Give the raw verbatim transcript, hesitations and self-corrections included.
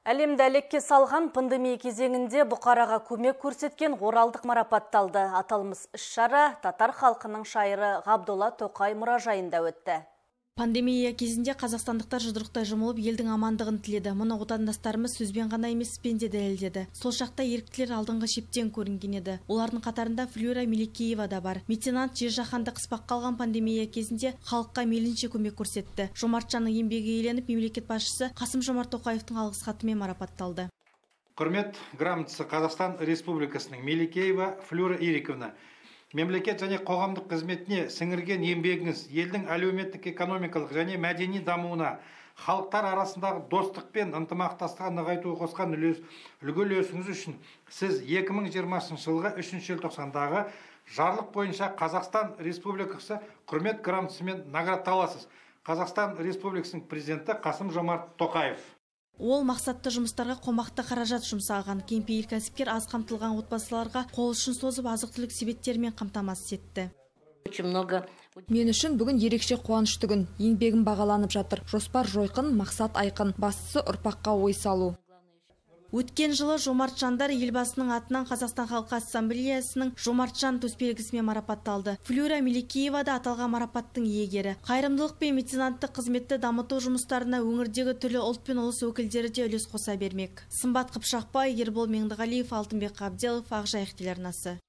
Әлемді әлекке салған пандемия кезеңінде бұқараға көмек көрсеткен оралдық марапатталды. Аталмыш іс-шара татар халқының шайыры Ғабдолла Тоқай мұражайында өтті. Пандемия кезінде қазақстандықтар жұдырықтай жұмылып елдің амандығын тіледі. Мұны отандастарымыз сөзбен ғана емес іспен де дәлелдеді. Сол шақта еріктілер алдыңғы шептен көрінген еді. Олардың қатарында Флюра Меликеева да бар. Меценат жер жаһанды қыспақ қалған пандемия кезінде халыққа мейлінше көмек көрсетті. Жомартжанның еңбегі еленіп, мемлекет басшысы Қасым-Жомарт Тоқаевтың алғыс хатымен марапатталды. Құрмет грамотасы Қазақстан Республикасының Меликеева Флюра Ириковна. Мемлекет және қоғамдық қызметіне сіңірген еңбегіңіз елдің әлеуметтік экономикалық және мәдени дамуына, халықтар арасындағы достық пен ынтымақтастығын нығайтуға қосқан үлгі үлесіңіз үшін сіз екі мың жиырмасыншы жылғы үшінші желтоқсандағы жарлық бойынша Қазақстан Республикасы құрмет грамотасымен наградталасыз. Қазақстан Республикасының президенті Қасым-Жомарт Тоқаев. Ол мақсатты жұмыстарға қомақты қаражат жұмсаған. Кеңпейіл кәсіпкер аз қамтылған отбасыларға қол ұшын созып азық-түлік себеттерімен қамтамасыз етті. Мен үшін бүгін ерекше қуанышты күн. Еңбегім бағаланып жатыр. Жоспар жойқын, мақсат айқын. Бастысы ұрпаққа ой салу. Өткен жылы Жомартжандар елбасының атынан Қазақстан Халқы Ассамблеясының Жомартжан төсбелгісімен марапатталды. Флюра Меликеева да аталған марапаттың иегері. Қайырымдылық пен меценаттық қызметті дамыту жұмыстарына өңірдегі түрлі ұлт пен ұлыс өкілдері де үлес қоса бермек. Сымбат Қыпшақбай, Ербол Меңдіғалиев, Алтынбек Қабделов, Ақжайық телеарнасы.